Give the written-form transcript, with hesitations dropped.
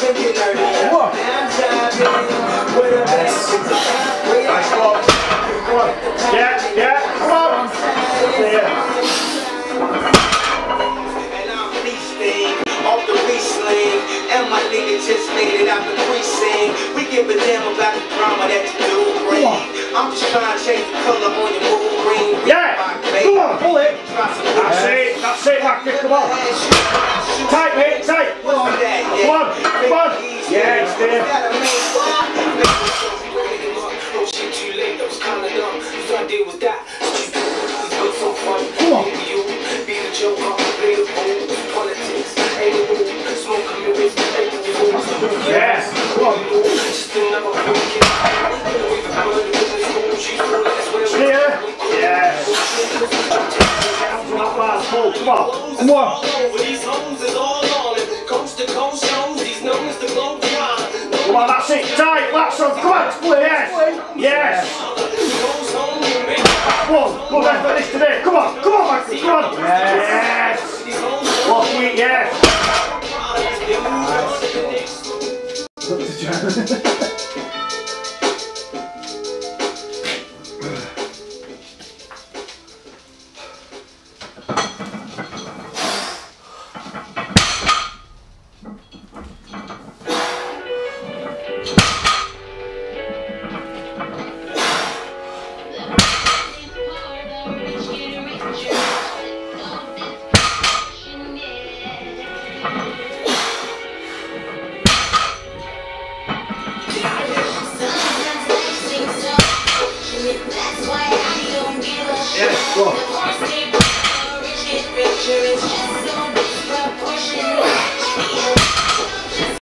What? Nice one. Come on. Yeah, come on. Yeah. And I'm feasting off the re-sling. And my nigga just made it out the precinct. We give a damn about the drama that you do bring. I'm just trying to change the color on your mood ring. Yeah, come on, pull it. That's it, Mackie, come on. Tight, mate, tight. Come on. Yeah, it's there. Come on. Yes, come on. Here. Yes. Not bad, pull, come on. Come on. Come on, that's it, tight, that's on, come on, split, yes. Yes. Good effort this today, come on, Mackie, come on. Yes. Lucky it, yes. Yes, go on.